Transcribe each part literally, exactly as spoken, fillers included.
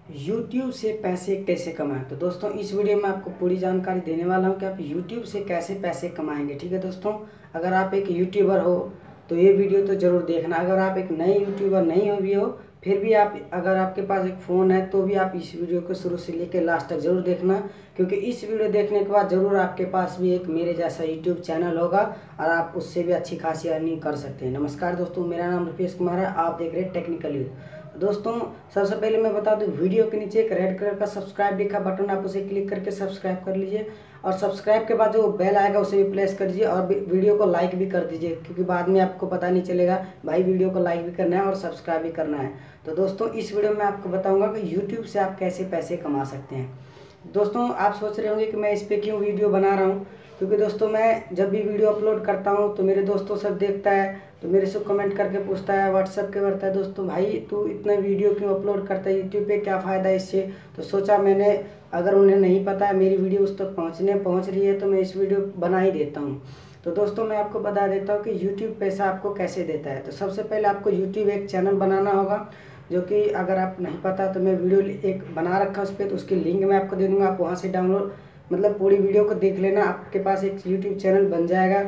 YouTube से पैसे कैसे कमाएं। तो दोस्तों इस वीडियो में आपको पूरी जानकारी देने वाला हूं कि आप यूट्यूब से कैसे पैसे कमाएंगे। ठीक है दोस्तों, अगर आप एक यूट्यूबर हो तो ये वीडियो तो ज़रूर देखना। अगर आप एक नए यूट्यूबर नहीं हो भी हो फिर भी आप अगर आपके पास एक फ़ोन है तो भी आप इस वीडियो को शुरू से लेकर लास्ट तक ज़रूर देखना, क्योंकि इस वीडियो देखने के बाद ज़रूर आपके पास भी एक मेरे जैसा यूट्यूब चैनल होगा और आप उससे भी अच्छी खासी अर्निंग कर सकते हैं। नमस्कार दोस्तों, मेरा नाम रुपेश कुमार है, आप देख रहे हैं टेक्निकल यूज। दोस्तों सबसे पहले मैं बता दूं, वीडियो के नीचे एक रेड कलर का सब्सक्राइब लिखा बटन, आप उसे क्लिक करके सब्सक्राइब कर लीजिए और सब्सक्राइब के बाद जो बेल आएगा उसे भी प्रेस कर दीजिए और वीडियो को लाइक भी कर दीजिए, क्योंकि बाद में आपको पता नहीं चलेगा भाई वीडियो को लाइक भी करना है और सब्सक्राइब भी करना है। तो दोस्तों इस वीडियो में आपको बताऊँगा कि यूट्यूब से आप कैसे पैसे कमा सकते हैं। दोस्तों आप सोच रहे होंगे कि मैं इस पर क्यों वीडियो बना रहा हूँ, क्योंकि दोस्तों मैं जब भी वीडियो अपलोड करता हूँ तो मेरे दोस्तों सब देखता है, तो मेरे से कमेंट करके पूछता है, व्हाट्सएप के करता है, दोस्तों भाई तू इतना वीडियो क्यों अपलोड करता है, यूट्यूब पे क्या फ़ायदा है इससे। तो सोचा मैंने, अगर उन्हें नहीं पता है मेरी वीडियो उस तक पहुँचने पहुँच रही है तो मैं इस वीडियो बना ही देता हूँ। तो दोस्तों मैं आपको बता देता हूँ कि यूट्यूब पैसा आपको कैसे देता है। तो सबसे पहले आपको यूट्यूब एक चैनल बनाना होगा, जो कि अगर आप नहीं पता तो मैं वीडियो एक बना रखा उस पर, तो उसकी लिंक मैं आपको दे दूँगा, आप वहाँ से डाउनलोड मतलब पूरी वीडियो को देख लेना, आपके पास एक यूट्यूब चैनल बन जाएगा।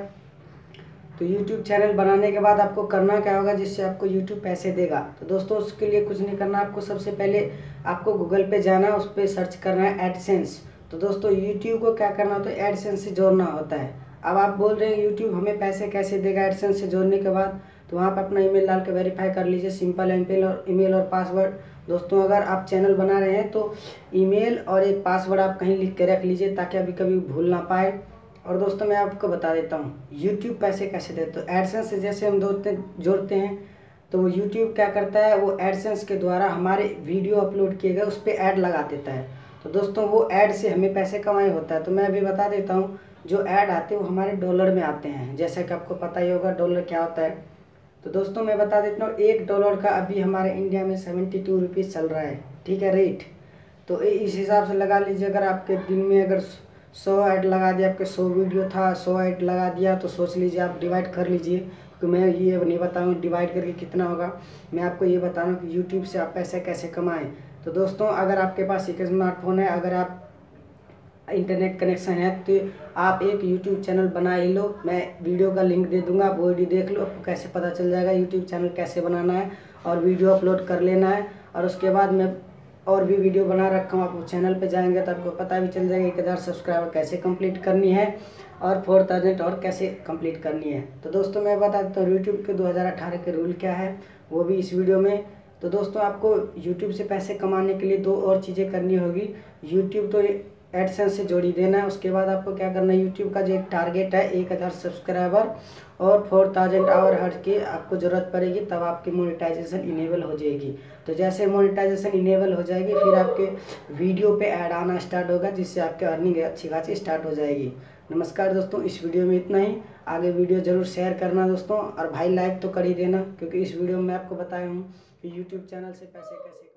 तो यूट्यूब चैनल बनाने के बाद आपको करना क्या होगा जिससे आपको यूट्यूब पैसे देगा। तो दोस्तों उसके लिए कुछ नहीं करना, आपको सबसे पहले आपको गूगल पे जाना है, उस पर सर्च करना है एडसेंस। तो दोस्तों यूट्यूब को क्या करना होता है, एडसेंस से जोड़ना होता है। अब आप बोल रहे हैं यूट्यूब हमें पैसे कैसे देगा एडसेंस से जोड़ने के बाद, तो वहाँ पर अपना ईमेल डाल के वेरीफाई कर लीजिए, सिंपल ईमेल और ईमेल और पासवर्ड। दोस्तों अगर आप चैनल बना रहे हैं तो ईमेल और एक पासवर्ड आप कहीं लिख के रख लीजिए ताकि अभी कभी भूल ना पाए। और दोस्तों मैं आपको बता देता हूँ यूट्यूब पैसे कैसे देते। तो एडसेंस से जैसे हम जोड़ते जोड़ते हैं तो वो यूट्यूब क्या करता है, वो एडसेंस के द्वारा हमारे वीडियो अपलोड किए गए उस पर ऐड लगा देता है। तो दोस्तों वो ऐड से हमें पैसे कमाए होता है। तो मैं अभी बता देता हूँ, जो ऐड आते हैं वो हमारे डॉलर में आते हैं, जैसा कि आपको पता ही होगा डॉलर क्या होता है। तो दोस्तों मैं बता देता हूँ, एक डॉलर का अभी हमारे इंडिया में सेवेंटी टू रुपीज़ चल रहा है, ठीक है रेट। तो इस हिसाब से लगा लीजिए, अगर आपके दिन में अगर सौ ऐड लगा दिया, आपके सौ वीडियो था सौ ऐड लगा दिया, तो सोच लीजिए आप डिवाइड कर लीजिए, तो मैं ये नहीं बताऊँ डिवाइड करके कितना होगा, मैं आपको ये बता रहा हूँ कि यूट्यूब से आप पैसे कैसे कमाएं। तो दोस्तों अगर आपके पास एक स्मार्टफोन है, अगर आप इंटरनेट कनेक्शन है तो आप एक यूट्यूब चैनल बना ही लो, मैं वीडियो का लिंक दे दूंगा, आप वो वीडियो देख लो, आपको कैसे पता चल जाएगा यूट्यूब चैनल कैसे बनाना है और वीडियो अपलोड कर लेना है। और उसके बाद मैं और भी वीडियो बना रखा हूँ, आप वो चैनल पे जाएंगे तो आपको पता भी चल जाएगा एक हज़ार सब्सक्राइबर कैसे कंप्लीट करनी है और फोर थाउजेंड और कैसे कंप्लीट करनी है। तो दोस्तों मैं बता देता हूँ यूट्यूब के दो हज़ार अठारह के रूल क्या है, वो भी इस वीडियो में। तो दोस्तों आपको यूट्यूब से पैसे कमाने के लिए दो और चीज़ें करनी होगी। यूट्यूब तो एडसेंस से जोड़ी देना है, उसके बाद आपको क्या करना है, यूट्यूब का जो एक टारगेट है एक हज़ार सब्सक्राइबर और फोर थाउजेंड आवर हर की आपको ज़रूरत पड़ेगी, तब आपकी मोनेटाइजेशन इनेबल हो जाएगी। तो जैसे मोनेटाइजेशन इनेबल हो जाएगी फिर आपके वीडियो पे ऐड आना स्टार्ट होगा, जिससे आपकी अर्निंग अच्छी खासी स्टार्ट हो जाएगी। नमस्कार दोस्तों, इस वीडियो में इतना ही, आगे वीडियो ज़रूर शेयर करना दोस्तों, और भाई लाइक तो कर ही देना, क्योंकि इस वीडियो में आपको बताया हूँ कि यूट्यूब चैनल से पैसे कैसे